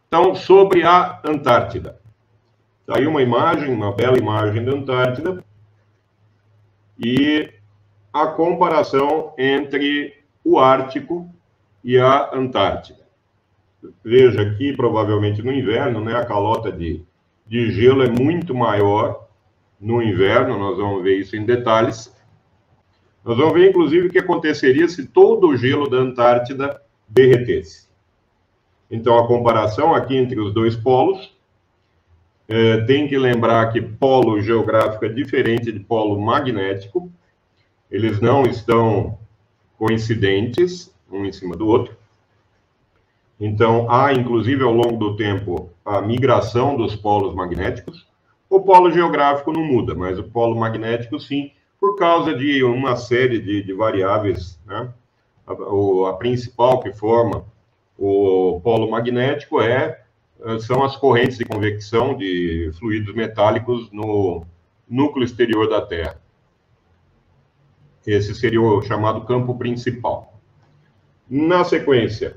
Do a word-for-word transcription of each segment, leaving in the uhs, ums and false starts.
Então, sobre a Antártida. Está aí uma imagem, uma bela imagem da Antártida. E a comparação entre o Ártico e a Antártida. Veja aqui, provavelmente no inverno, né, a calota de, de gelo é muito maior no inverno, nós vamos ver isso em detalhes. Nós vamos ver, inclusive, o que aconteceria se todo o gelo da Antártida derretesse. Então, a comparação aqui entre os dois polos, é, tem que lembrar que polo geográfico é diferente de polo magnético, eles não estão coincidentes, um em cima do outro. Então, há, inclusive, ao longo do tempo, a migração dos polos magnéticos. O polo geográfico não muda, mas o polo magnético, sim, por causa de uma série de, de variáveis, né? A, o, a principal que forma o polo magnético é, são as correntes de convecção de fluidos metálicos no núcleo exterior da Terra. Esse seria o chamado campo principal. Na sequência,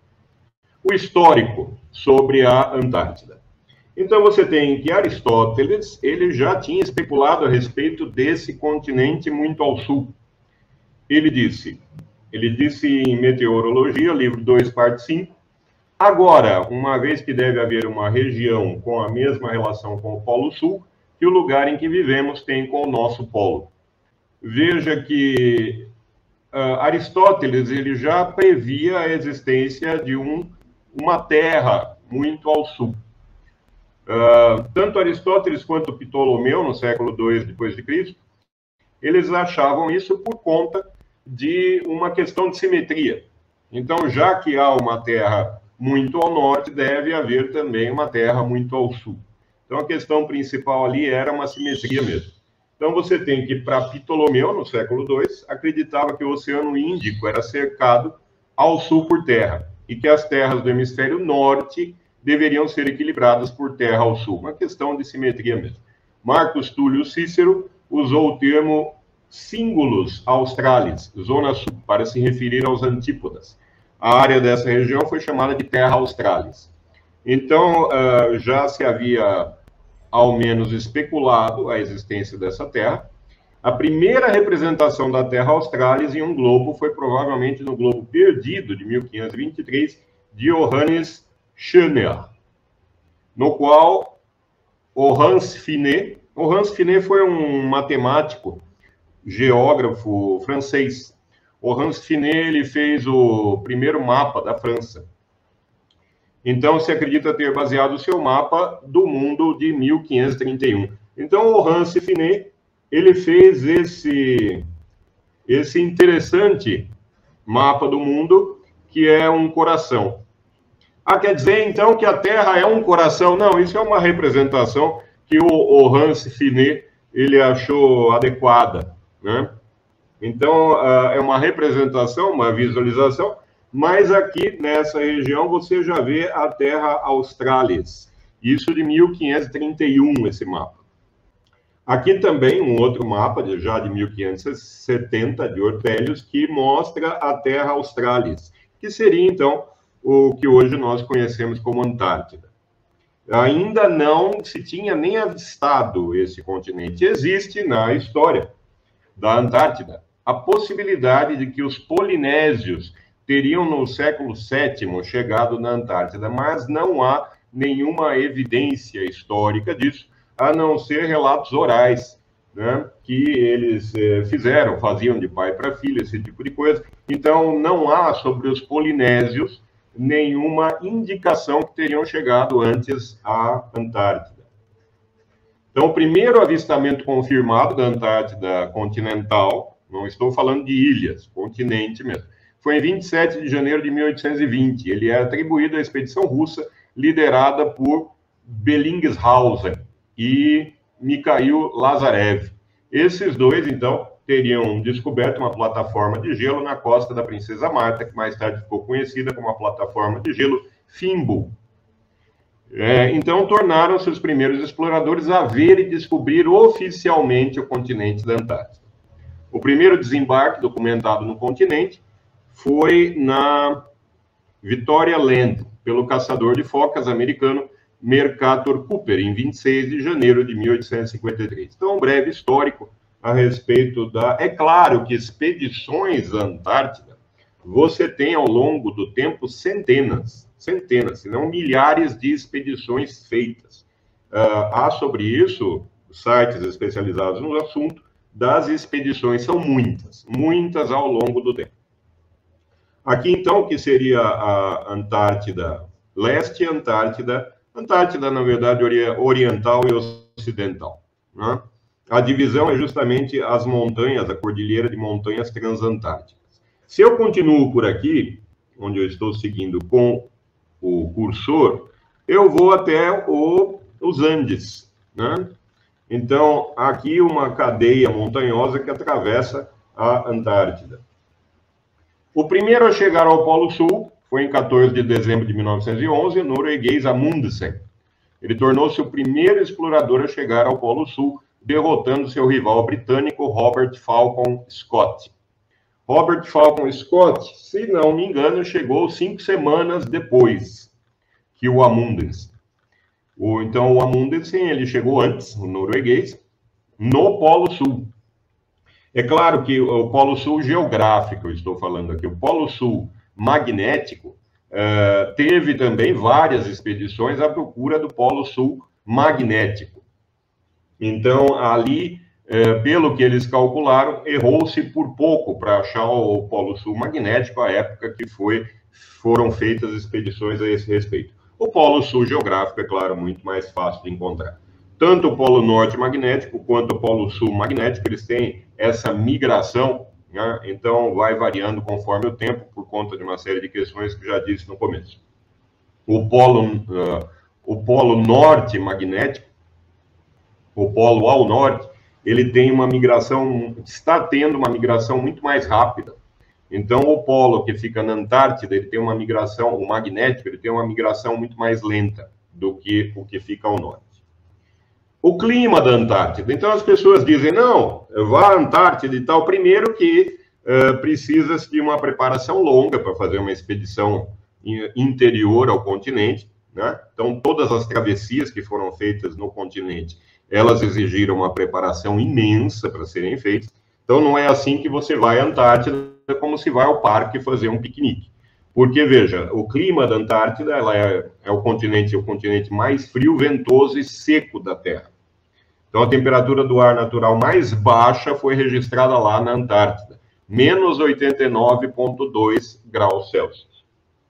o histórico sobre a Antártida. Então, você tem que Aristóteles, ele já tinha especulado a respeito desse continente muito ao sul. Ele disse, ele disse em Meteorologia, livro dois, parte cinco, agora, uma vez que deve haver uma região com a mesma relação com o Polo Sul, que o lugar em que vivemos tem com o nosso polo. Veja que uh, Aristóteles, ele já previa a existência de um, uma terra muito ao sul. Uh, tanto Aristóteles quanto Ptolomeu, no século dois depois de Cristo, eles achavam isso por conta de uma questão de simetria. Então, já que há uma terra muito ao norte, deve haver também uma terra muito ao sul. Então, a questão principal ali era uma simetria mesmo. Então, você tem que, para Ptolomeu, no século dois, acreditava que o Oceano Índico era cercado ao sul por terra, e que as terras do hemisfério norte deveriam ser equilibradas por terra ao sul. Uma questão de simetria mesmo. Marcus Túlio Cícero usou o termo Cingulus Australis, zona sul, para se referir aos antípodas. A área dessa região foi chamada de Terra Australis. Então, uh, já se havia, ao menos, especulado a existência dessa terra. A primeira representação da Terra Australis em um globo foi provavelmente no Globo Perdido, de mil quinhentos e vinte e três, de Johannes Schöner, no qual o Hans Finet, o Hans Finet foi um matemático, geógrafo francês. O Hans Finet, ele fez o primeiro mapa da França. Então, se acredita ter baseado o seu mapa do mundo de mil quinhentos e trinta e um. Então, o Hans Finet, ele fez esse, esse interessante mapa do mundo, que é um coração. Ah, quer dizer, então, que a Terra é um coração? Não, isso é uma representação que o, o Hans Finet, ele achou adequada, né? Então, uh, é uma representação, uma visualização, mas aqui, nessa região, você já vê a Terra Australis. Isso de mil quinhentos e trinta e um, esse mapa. Aqui também um outro mapa, já de mil quinhentos e setenta, de Ortelius, que mostra a Terra Australis, que seria, então, o que hoje nós conhecemos como Antártida. Ainda não se tinha nem avistado esse continente. Existe na história da Antártida a possibilidade de que os polinésios teriam no século sétimo chegado na Antártida, mas não há nenhuma evidência histórica disso, a não ser relatos orais, né, que eles eh, fizeram, faziam de pai para filho, esse tipo de coisa. Então, não há sobre os polinésios nenhuma indicação que teriam chegado antes à Antártida. Então, o primeiro avistamento confirmado da Antártida continental, não estou falando de ilhas, continente mesmo, foi em vinte e sete de janeiro de mil oitocentos e vinte. Ele é atribuído à expedição russa liderada por Bellingshausen e Mikhail Lazarev. Esses dois, então, teriam descoberto uma plataforma de gelo na costa da Princesa Marta, que mais tarde ficou conhecida como a plataforma de gelo Finbull. É, então, tornaram-se os primeiros exploradores a ver e descobrir oficialmente o continente da Antártida. O primeiro desembarque documentado no continente foi na Victoria Land, pelo caçador de focas americano Mercator Cooper, em vinte e seis de janeiro de mil oitocentos e cinquenta e três. Então, um breve histórico a respeito da... É claro que expedições à Antártida, você tem ao longo do tempo centenas, centenas, se não milhares de expedições feitas. Uh, há sobre isso sites especializados no assunto das expedições, são muitas, muitas ao longo do tempo. Aqui, então, que seria a Antártida Leste e Antártida, Antártida, na verdade, oriental e ocidental, né? A divisão é justamente as montanhas, a cordilheira de montanhas transantárticas. Se eu continuo por aqui, onde eu estou seguindo com o cursor, eu vou até o, os Andes, né? Então, aqui uma cadeia montanhosa que atravessa a Antártida. O primeiro a chegar ao Polo Sul foi em quatorze de dezembro de mil novecentos e onze, o norueguês Amundsen. Ele tornou-se o primeiro explorador a chegar ao Polo Sul, derrotando seu rival britânico Robert Falcon Scott. Robert Falcon Scott, se não me engano, chegou cinco semanas depois que o Amundsen. O, então, o Amundsen, ele chegou antes, o norueguês, no Polo Sul. É claro que o Polo Sul geográfico, eu estou falando aqui, o Polo Sul magnético, uh, teve também várias expedições à procura do Polo Sul magnético. Então, ali, uh, pelo que eles calcularam, errou-se por pouco para achar o Polo Sul magnético, à época que foi, foram feitas expedições a esse respeito. O Polo Sul geográfico, é claro, muito mais fácil de encontrar. Tanto o Polo Norte magnético quanto o Polo Sul magnético, eles têm essa migração, né? Então vai variando conforme o tempo, por conta de uma série de questões que eu já disse no começo. O Polo, uh, o Polo Norte magnético, o Polo ao Norte, ele tem uma migração, está tendo uma migração muito mais rápida. Então, o polo que fica na Antártida, ele tem uma migração, o magnético, ele tem uma migração muito mais lenta do que o que fica ao norte. O clima da Antártida. Então, as pessoas dizem, não, vá à Antártida e tal. Primeiro que uh, precisa-se de uma preparação longa para fazer uma expedição interior ao continente, né? Então, todas as travessias que foram feitas no continente, elas exigiram uma preparação imensa para serem feitas. Então, não é assim que você vai à Antártida, como se vai ao parque fazer um piquenique. Porque, veja, o clima da Antártida ela é, é o continente, o continente mais frio, ventoso e seco da Terra. Então, a temperatura do ar natural mais baixa foi registrada lá na Antártida, menos oitenta e nove vírgula dois graus Celsius.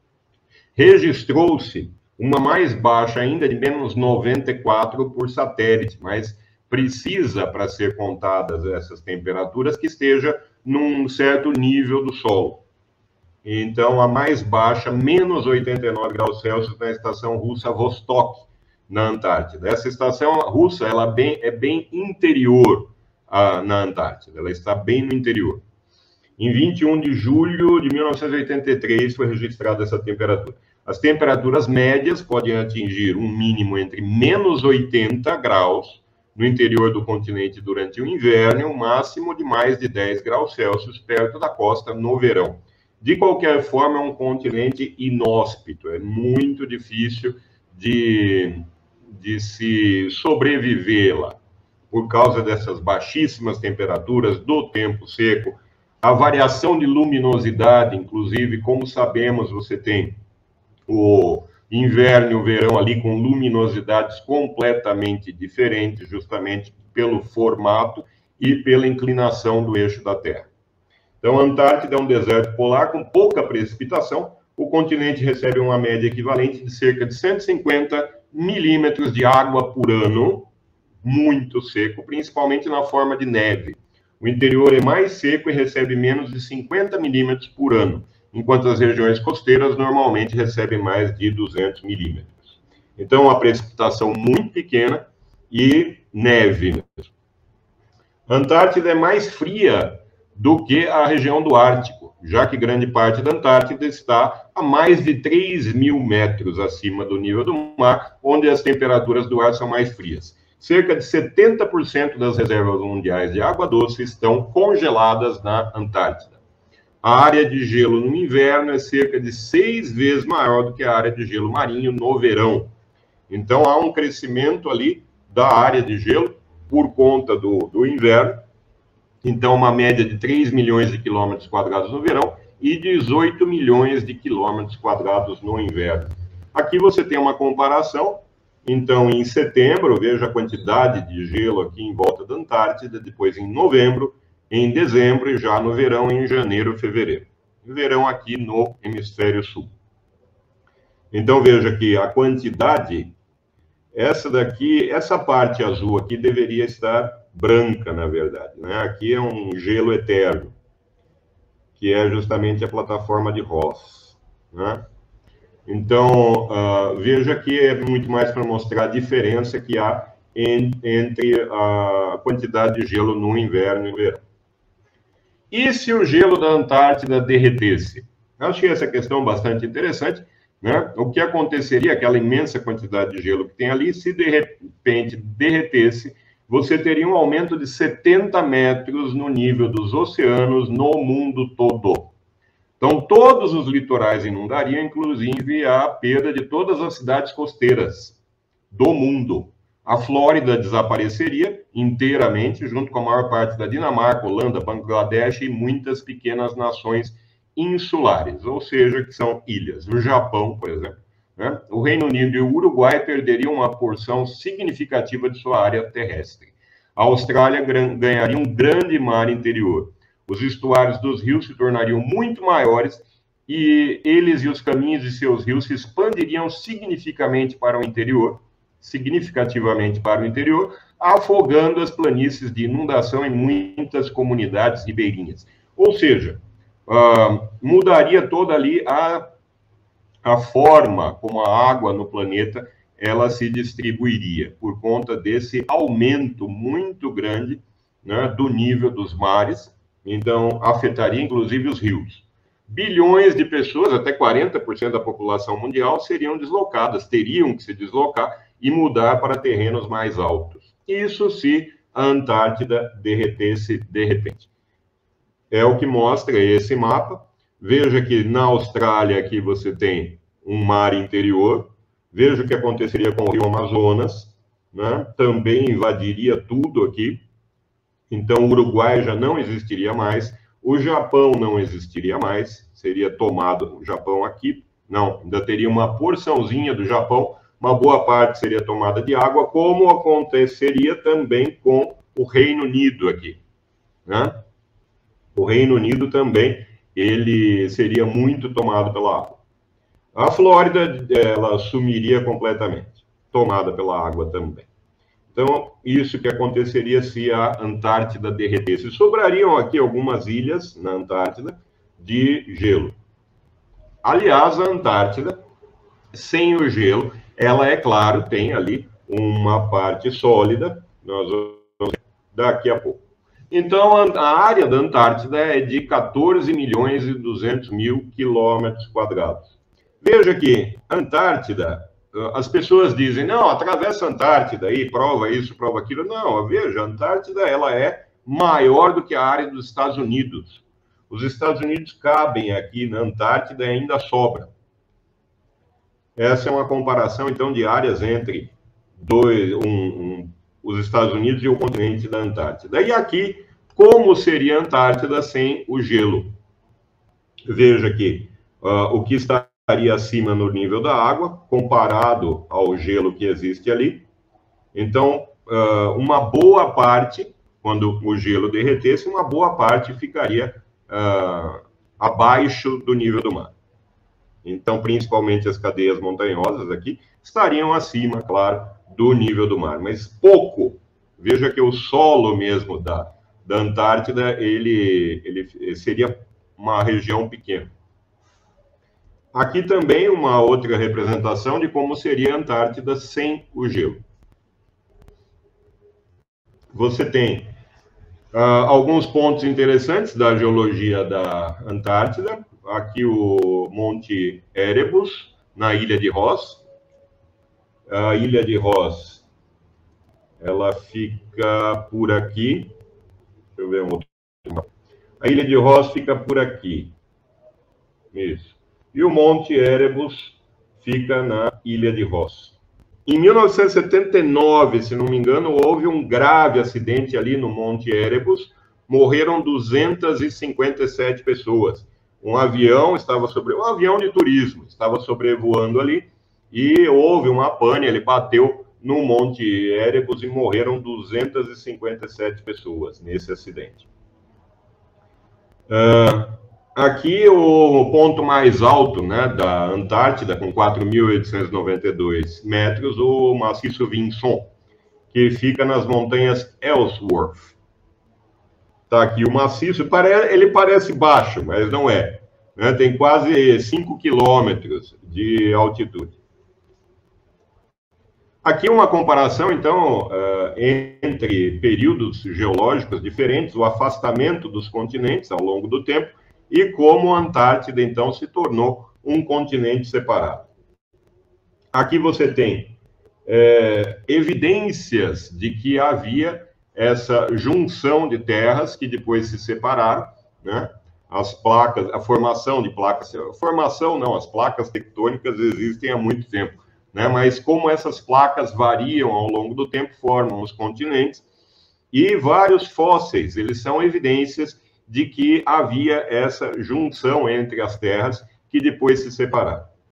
Registrou-se uma mais baixa ainda de menos noventa e quatro por satélite, mas precisa, para ser contadas essas temperaturas, que esteja num certo nível do solo. Então, a mais baixa, menos oitenta e nove graus Celsius, na estação russa Vostok, na Antártida. Essa estação russa, ela bem, é bem interior a, na Antártida, ela está bem no interior. Em vinte e um de julho de mil novecentos e oitenta e três foi registrada essa temperatura. As temperaturas médias podem atingir um mínimo entre menos oitenta graus no interior do continente durante o inverno, e um máximo de mais de dez graus Celsius perto da costa no verão. De qualquer forma, é um continente inóspito, é muito difícil de, de se sobreviver lá, por causa dessas baixíssimas temperaturas, do tempo seco, a variação de luminosidade, inclusive, como sabemos, você tem o inverno e o verão ali com luminosidades completamente diferentes, justamente pelo formato e pela inclinação do eixo da Terra. Então, a Antártida é um deserto polar com pouca precipitação. O continente recebe uma média equivalente de cerca de cento e cinquenta milímetros de água por ano, muito seco, principalmente na forma de neve. O interior é mais seco e recebe menos de cinquenta milímetros por ano, enquanto as regiões costeiras normalmente recebem mais de duzentos milímetros. Então, a precipitação muito pequena e neve mesmo. A Antártida é mais fria do que a região do Ártico, já que grande parte da Antártida está a mais de três mil metros acima do nível do mar, onde as temperaturas do ar são mais frias. Cerca de setenta por cento das reservas mundiais de água doce estão congeladas na Antártida. a área de gelo no inverno é cerca de seis vezes maior do que a área de gelo marinho no verão. Então, há um crescimento ali da área de gelo por conta do, do inverno. Então, uma média de três milhões de quilômetros quadrados no verão e dezoito milhões de quilômetros quadrados no inverno. Aqui você tem uma comparação. Então, em setembro, veja a quantidade de gelo aqui em volta da Antártida, depois em novembro, em dezembro e já no verão, em janeiro, fevereiro. Verão aqui no hemisfério sul. Então, veja que a quantidade, essa daqui, essa parte azul aqui deveria estar branca, na verdade, né? Aqui é um gelo eterno, que é justamente a plataforma de Ross, né? Então, uh, veja que é muito mais para mostrar a diferença que há em, entre a quantidade de gelo no inverno e no verão. E se o gelo da Antártida derretesse? Eu achei essa questão bastante interessante, né? O que aconteceria, aquela imensa quantidade de gelo que tem ali, se de repente derretesse, você teria um aumento de setenta metros no nível dos oceanos no mundo todo. Então, todos os litorais inundariam, inclusive a perda de todas as cidades costeiras do mundo. A Flórida desapareceria inteiramente, junto com a maior parte da Dinamarca, Holanda, Bangladesh e muitas pequenas nações insulares, ou seja, que são ilhas. O Japão, por exemplo, né? O Reino Unido e o Uruguai perderiam uma porção significativa de sua área terrestre. A Austrália ganharia um grande mar interior. Os estuários dos rios se tornariam muito maiores e eles e os caminhos de seus rios se expandiriam significativamente para o interior, significativamente para o interior, afogando as planícies de inundação em muitas comunidades ribeirinhas. Ou seja, uh, mudaria toda ali a, a forma como a água no planeta ela se distribuiria, por conta desse aumento muito grande, né, do nível dos mares. Então, afetaria inclusive os rios. Bilhões de pessoas, até quarenta por cento da população mundial, seriam deslocadas, teriam que se deslocar e mudar para terrenos mais altos. Isso se a Antártida derretesse de repente. É o que mostra esse mapa. Veja que na Austrália aqui você tem um mar interior. Veja o que aconteceria com o rio Amazonas, né? Também invadiria tudo aqui. Então, o Uruguai já não existiria mais, o Japão não existiria mais, seria tomado o Japão aqui, não, ainda teria uma porçãozinha do Japão, uma boa parte seria tomada de água, como aconteceria também com o Reino Unido aqui, né? O Reino Unido também, ele seria muito tomado pela água. A Flórida, ela sumiria completamente, tomada pela água também. Então, isso que aconteceria se a Antártida derretesse. Sobrariam aqui algumas ilhas na Antártida de gelo. Aliás, a Antártida, sem o gelo, ela, é claro, tem ali uma parte sólida, nós vamos ver daqui a pouco. Então, a área da Antártida é de quatorze milhões e duzentos mil quilômetros quadrados. Veja que a Antártida, as pessoas dizem, não, atravessa a Antártida aí, prova isso, prova aquilo. Não, veja, a Antártida ela é maior do que a área dos Estados Unidos. Os Estados Unidos cabem aqui na Antártida e ainda sobra. Essa é uma comparação, então, de áreas entre dois, um, um, os Estados Unidos e o continente da Antártida. E aqui, como seria a Antártida sem o gelo? Veja aqui, uh, o que está estaria acima no nível da água, comparado ao gelo que existe ali. Então, uma boa parte, quando o gelo derretesse, uma boa parte ficaria uh, abaixo do nível do mar. Então, principalmente as cadeias montanhosas aqui, estariam acima, claro, do nível do mar, mas pouco. Veja que o solo mesmo da, da Antártida, ele, ele seria uma região pequena. Aqui também uma outra representação de como seria a Antártida sem o gelo. Você tem uh, alguns pontos interessantes da geologia da Antártida. Aqui o Monte Erebus, na ilha de Ross. A ilha de Ross, ela fica por aqui. Deixa eu ver um outro. A ilha de Ross fica por aqui. Isso. E o Monte Erebus fica na ilha de Ross. Em mil novecentos e setenta e nove, se não me engano, houve um grave acidente ali no Monte Erebus. Morreram duzentas e cinquenta e sete pessoas. Um avião estava sobre um avião de turismo estava sobrevoando ali e houve uma pane, ele bateu no Monte Erebus e morreram duzentas e cinquenta e sete pessoas nesse acidente. Uh, aqui o ponto mais alto, né, da Antártida, com quatro mil oitocentos e noventa e dois metros, o maciço Vinson, que fica nas montanhas Ellsworth. Está aqui o maciço, ele parece baixo, mas não é. Né? Tem quase cinco quilômetros de altitude. Aqui uma comparação, então, entre períodos geológicos diferentes, o afastamento dos continentes ao longo do tempo e como a Antártida, então, se tornou um continente separado. Aqui você tem é, evidências de que havia essa junção de terras que depois se separaram, né? As placas, a formação de placas, a formação não, as placas tectônicas existem há muito tempo, né? Mas como essas placas variam ao longo do tempo, formam os continentes, e vários fósseis, eles são evidências de que havia essa junção entre as terras que depois se separaram.